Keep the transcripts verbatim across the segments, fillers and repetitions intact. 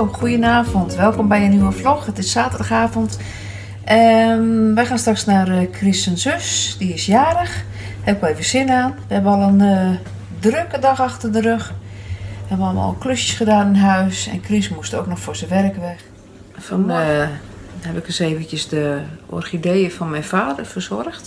Hallo, goedenavond. Welkom bij een nieuwe vlog. Het is zaterdagavond. Um, wij gaan straks naar uh, Chris' zijn zus. Die is jarig. Daar heb ik wel even zin aan. We hebben al een uh, drukke dag achter de rug. We hebben allemaal al klusjes gedaan in huis. En Chris moest ook nog voor zijn werk weg. Van uh, heb ik eens eventjes de orchideeën van mijn vader verzorgd.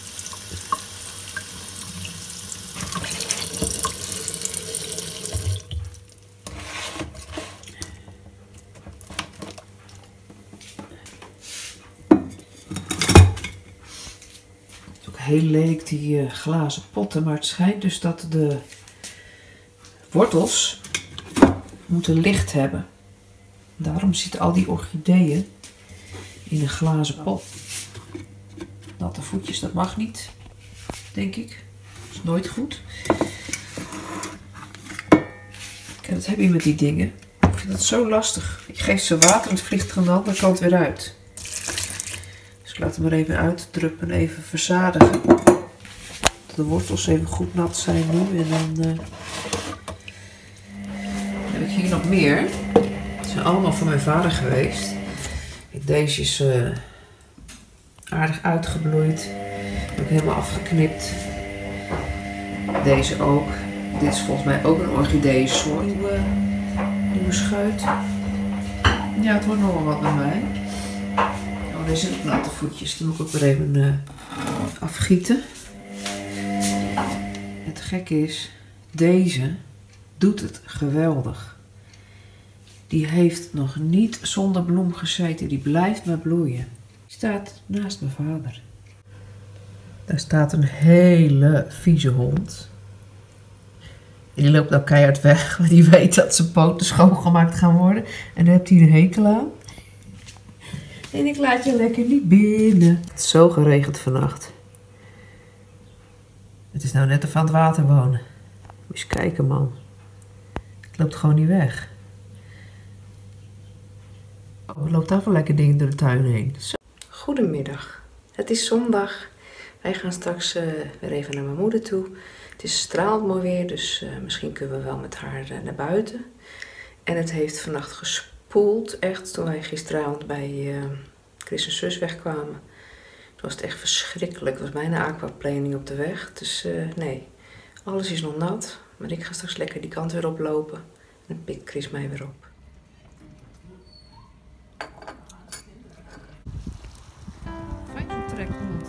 Heel leuk die uh, glazen potten, maar het schijnt dus dat de wortels moeten licht hebben. Daarom zitten al die orchideeën in een glazen pot. Natte voetjes, dat mag niet, denk ik. Dat is nooit goed. Kijk, wat heb je met die dingen? Ik vind dat zo lastig. Ik geef ze water en het vliegt er aan de andere kant weer uit. Dus ik laat hem er even uitdruppen en even verzadigen. Dat de wortels even goed nat zijn nu. En dan uh, heb ik hier nog meer. Het zijn allemaal van mijn vader geweest. Deze is uh, aardig uitgebloeid. Heb ik helemaal afgeknipt. Deze ook. Dit is volgens mij ook een orchideeënsoort. Nieuwe, nieuwe schuit. Ja, het wordt nog wel wat bij mij. Oh, deze zijn ook natte voetjes. Die moet ik ook weer even uh, afgieten. Het gekke is, deze doet het geweldig. Die heeft nog niet zonder bloem gezeten. Die blijft maar bloeien. Die staat naast mijn vader. Daar staat een hele vieze hond. En die loopt nou keihard weg. Want die weet dat zijn poten schoongemaakt gaan worden. En daar heeft hij een hekel aan. En ik laat je lekker niet binnen. Het is zo geregend vannacht. Het is nou net of aan het water wonen. Moet je eens kijken, man. Het loopt gewoon niet weg. Oh, er loopt daar wel lekker dingen door de tuin heen. Zo. Goedemiddag. Het is zondag. Wij gaan straks uh, weer even naar mijn moeder toe. Het is stralend mooi weer, dus uh, misschien kunnen we wel met haar uh, naar buiten. En het heeft vannacht gespoeld, echt, toen wij gisteravond bij uh, Chris' en zus wegkwamen. Toen was het echt verschrikkelijk. Het was bijna aquaplaning op de weg. Dus uh, nee, alles is nog nat. Maar ik ga straks lekker die kant weer oplopen. En dan pikt Chris mij weer op. Fijn trekhond.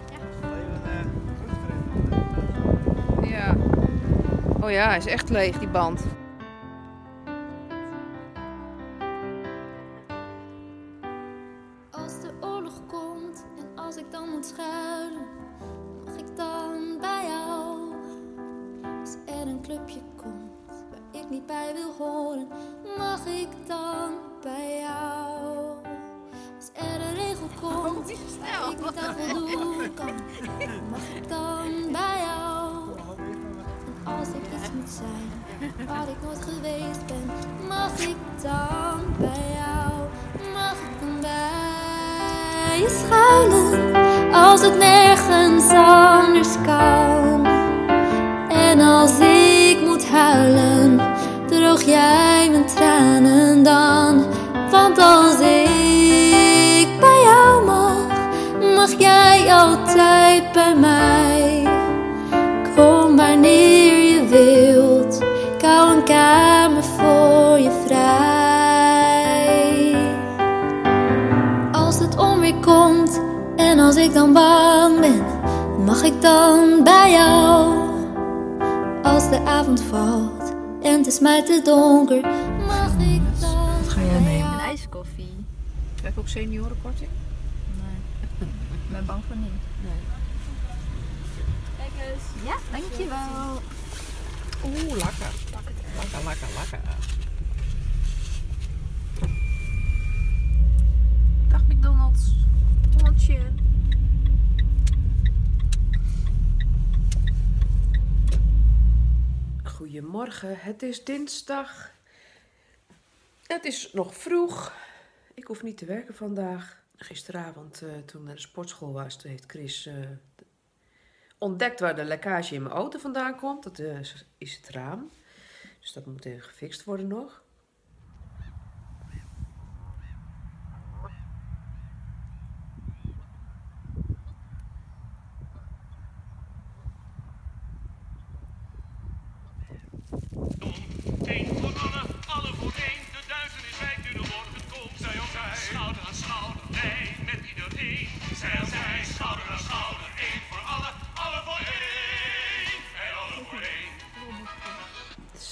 Ja. Oh ja, hij is echt leeg, die band. Als de oorlog komt en als ik dan moet schuilen, mag ik dan bij jou? Als er een clubje komt waar ik niet bij wil horen, mag ik dan bij jou? Als er een regel komt waar ik niet aan voldoen kan, mag ik dan bij jou? En als ik iets moet zijn waar ik nooit geweest ben, mag ik dan bij jou? Mag ik dan bij je schuilen als het nergens anders kan? En als ik moet huilen, droog jij mijn tranen dan? Want als ik bij jou mag, mag jij altijd bij mij. Kom wanneer je wilt, ik hou een kamer voor je vrij. Als het onweer komt en als ik dan bang ben, mag ik dan bij jou? Als de avond valt en het is mij te donker, mag ik dan? Wat ga jij nemen? Een ijskoffie. Krijg ik ook seniorenkorting? Nee. Ik ben bang voor niet. Nee. Kijk eens. Ja, dankjewel. Oeh, lekker. Lekker, lekker, lekker. Dag McDonald's. Hondje. Goedemorgen, het is dinsdag. Het is nog vroeg. Ik hoef niet te werken vandaag. Gisteravond, uh, toen ik naar de sportschool was, toen heeft Chris uh, ontdekt waar de lekkage in mijn auto vandaan komt. Dat uh, is het raam. Dus dat moet even gefixt worden nog.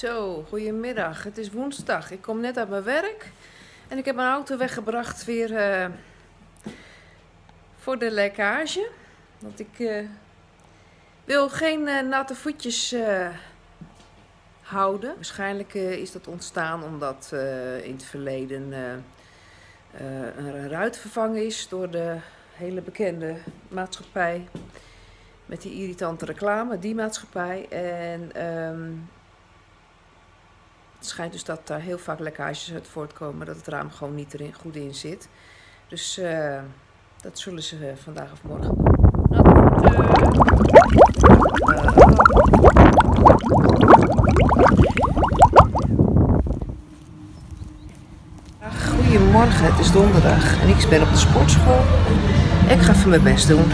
Zo, goedemiddag. Het is woensdag. Ik kom net uit mijn werk. En ik heb mijn auto weggebracht weer uh, voor de lekkage. Want ik uh, wil geen uh, natte voetjes uh, houden. Waarschijnlijk uh, is dat ontstaan omdat uh, in het verleden uh, uh, een ruit vervangen is door de hele bekende maatschappij. Met die irritante reclame, die maatschappij. En um, het schijnt dus dat daar heel vaak lekkages uit voortkomen. Dat het raam gewoon niet erin goed in zit. Dus uh, dat zullen ze uh, vandaag of morgen doen. Goedemorgen, het is donderdag en ik ben op de sportschool. Ik ga even mijn best doen.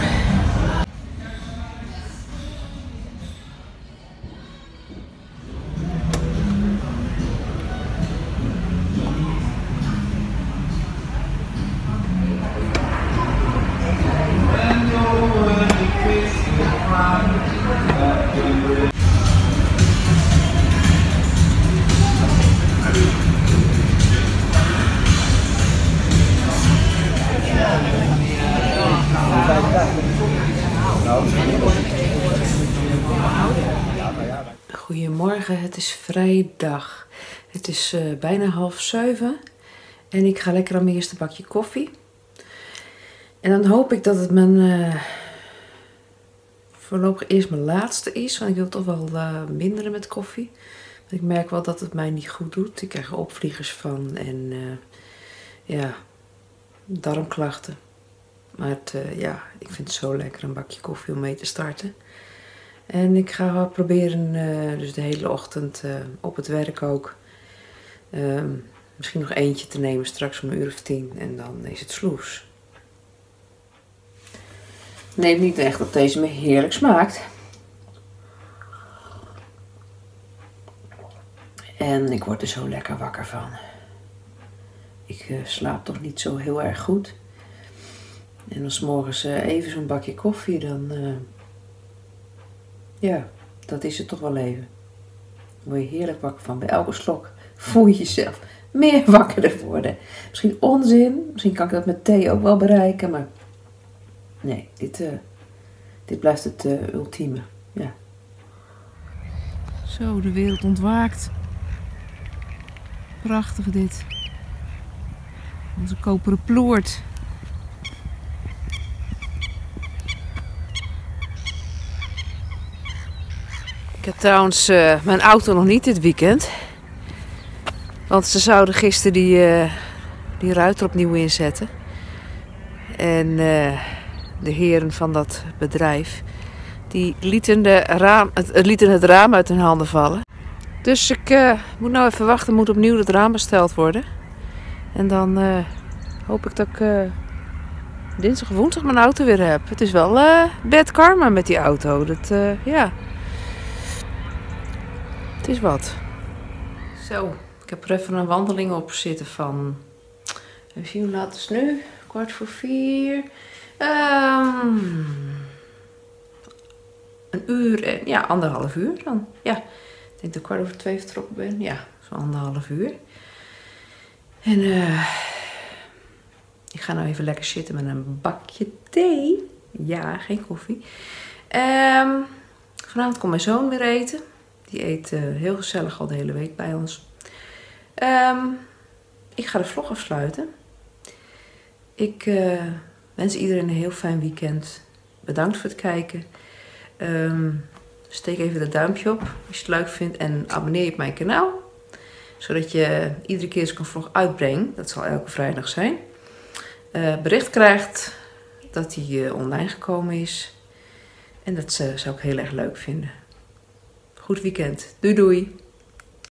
Goedemorgen, het is vrijdag. Het is uh, bijna half zeven en ik ga lekker aan mijn eerste bakje koffie. En dan hoop ik dat het mijn uh, voorlopig eerst mijn laatste is, want ik wil toch wel uh, minderen met koffie. Want ik merk wel dat het mij niet goed doet. Ik krijg er opvliegers van en uh, ja, darmklachten. Maar het, uh, ja, ik vind het zo lekker een bakje koffie om mee te starten. En ik ga proberen, uh, dus de hele ochtend uh, op het werk ook, uh, misschien nog eentje te nemen straks om een uur of tien en dan is het sloes. Neem niet echt dat deze me heerlijk smaakt. En ik word er zo lekker wakker van. Ik uh, slaap toch niet zo heel erg goed. En als 's morgens uh, even zo'n bakje koffie, dan... Uh, Ja, dat is het toch wel even. Daar word je heerlijk wakker van. Bij elke slok voel je jezelf meer wakkerder worden. Misschien onzin. Misschien kan ik dat met thee ook wel bereiken. Maar nee, dit, uh, dit blijft het uh, ultieme. Ja. Zo, de wereld ontwaakt. Prachtig dit. Onze koperen ploert. Ik heb trouwens uh, mijn auto nog niet dit weekend. Want ze zouden gisteren die, uh, die ruiter opnieuw inzetten. En uh, de heren van dat bedrijf, die lieten, de raam, het, lieten het raam uit hun handen vallen. Dus ik uh, moet nou even wachten, moet opnieuw het raam besteld worden. En dan uh, hoop ik dat ik uh, dinsdag of woensdag mijn auto weer heb. Het is wel uh, bad karma met die auto. Dat, uh, ja... Het is wat. Zo, ik heb er even een wandeling op zitten van... Even zien, hoe laat is het nu? Kwart voor vier. Um, een uur en... Ja, anderhalf uur dan. Ja, ik denk dat ik kwart over twee vertrokken ben. Ja, zo'n anderhalf uur. En uh, ik ga nou even lekker zitten met een bakje thee. Ja, geen koffie. Um, vanavond komt mijn zoon weer eten. Die eet uh, heel gezellig al de hele week bij ons. Um, ik ga de vlog afsluiten. Ik uh, wens iedereen een heel fijn weekend. Bedankt voor het kijken. Um, steek even dat duimpje op als je het leuk vindt. En abonneer je op mijn kanaal. Zodat je iedere keer als ik een vlog uitbreng, dat zal elke vrijdag zijn, uh, bericht krijgt dat hij uh, online gekomen is. En dat uh, zou ik heel erg leuk vinden. Goed weekend. Doei doei.